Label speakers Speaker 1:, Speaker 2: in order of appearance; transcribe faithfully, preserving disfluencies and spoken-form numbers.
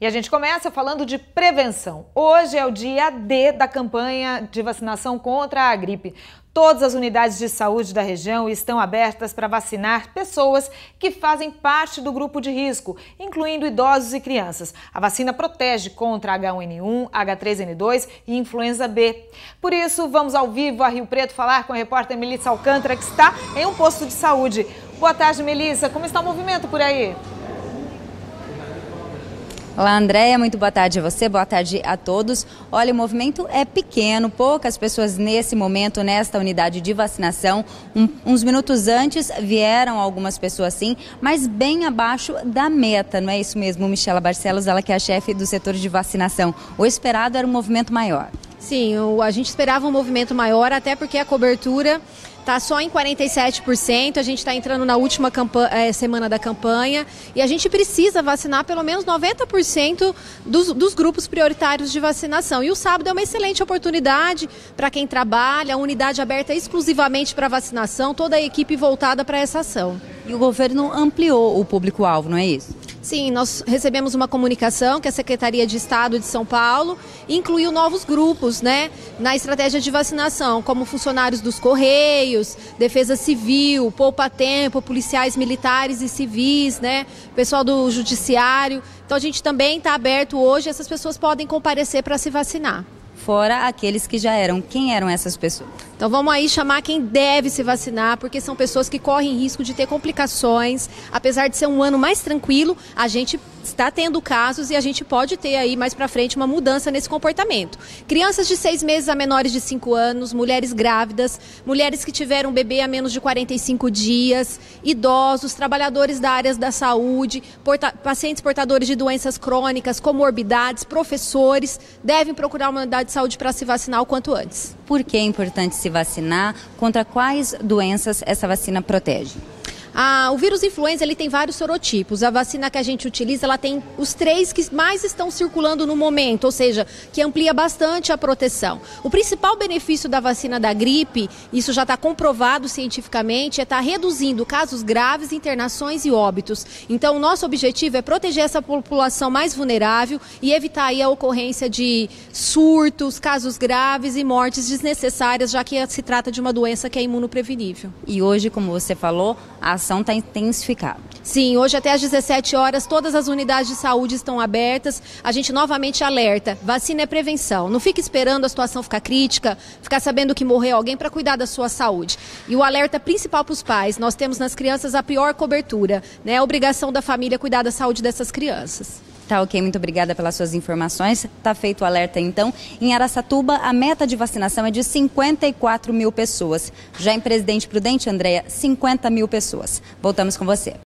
Speaker 1: E a gente começa falando de prevenção. Hoje é o dia D da campanha de vacinação contra a gripe. Todas as unidades de saúde da região estão abertas para vacinar pessoas que fazem parte do grupo de risco, incluindo idosos e crianças. A vacina protege contra H um N um, H três N dois e influenza B. Por isso, vamos ao vivo a Rio Preto falar com a repórter Melissa Alcântara, que está em um posto de saúde. Boa tarde, Melissa. Como está o movimento por aí?
Speaker 2: Olá, Andréia, muito boa tarde a você, boa tarde a todos. Olha, o movimento é pequeno, poucas pessoas nesse momento, nesta unidade de vacinação. Um, uns minutos antes vieram algumas pessoas sim, mas bem abaixo da meta, não é isso mesmo, Michela Barcelos, ela que é a chefe do setor de vacinação. O esperado era um movimento maior.
Speaker 3: Sim, a gente esperava um movimento maior, até porque a cobertura está só em quarenta e sete por cento, a gente está entrando na última campanha, é, semana da campanha e a gente precisa vacinar pelo menos noventa por cento dos, dos grupos prioritários de vacinação. E o sábado é uma excelente oportunidade para quem trabalha, a unidade aberta exclusivamente para vacinação, toda a equipe voltada para essa ação.
Speaker 2: E o governo ampliou o público-alvo, não é isso?
Speaker 3: Sim, nós recebemos uma comunicação que a Secretaria de Estado de São Paulo incluiu novos grupos, né, na estratégia de vacinação, como funcionários dos Correios, Defesa Civil, Poupa Tempo, policiais militares e civis, né, pessoal do Judiciário. Então a gente também está aberto hoje, essas pessoas podem comparecer para se vacinar.
Speaker 2: Fora aqueles que já eram. Quem eram essas pessoas?
Speaker 3: Então vamos aí chamar quem deve se vacinar, porque são pessoas que correm risco de ter complicações. Apesar de ser um ano mais tranquilo, a gente está tendo casos e a gente pode ter aí mais para frente uma mudança nesse comportamento. Crianças de seis meses a menores de cinco anos, mulheres grávidas, mulheres que tiveram bebê há menos de quarenta e cinco dias, idosos, trabalhadores da área da saúde, porta- pacientes portadores de doenças crônicas, comorbidades, professores, devem procurar uma unidade de saúde para se vacinar o quanto antes.
Speaker 2: Por que é importante se vacinar? Contra quais doenças essa vacina protege?
Speaker 3: Ah, o vírus influenza ele tem vários sorotipos. A vacina que a gente utiliza, ela tem os três que mais estão circulando no momento, ou seja, que amplia bastante a proteção. O principal benefício da vacina da gripe, isso já está comprovado cientificamente, é estar reduzindo casos graves, internações e óbitos. Então, o nosso objetivo é proteger essa população mais vulnerável e evitar aí a ocorrência de surtos, casos graves e mortes desnecessárias, já que se trata de uma doença que é imunoprevenível.
Speaker 2: E hoje, como você falou, a ação está intensificada.
Speaker 3: Sim, hoje até às dezessete horas todas as unidades de saúde estão abertas. A gente novamente alerta, vacina é prevenção. Não fique esperando a situação ficar crítica, ficar sabendo que morreu alguém para cuidar da sua saúde. E o alerta principal para os pais, nós temos nas crianças a pior cobertura, né? A obrigação da família é cuidar da saúde dessas crianças.
Speaker 2: Tá ok, muito obrigada pelas suas informações. Tá feito o alerta então. Em Araçatuba, a meta de vacinação é de cinquenta e quatro mil pessoas. Já em Presidente Prudente, Andréia, cinquenta mil pessoas. Voltamos com você.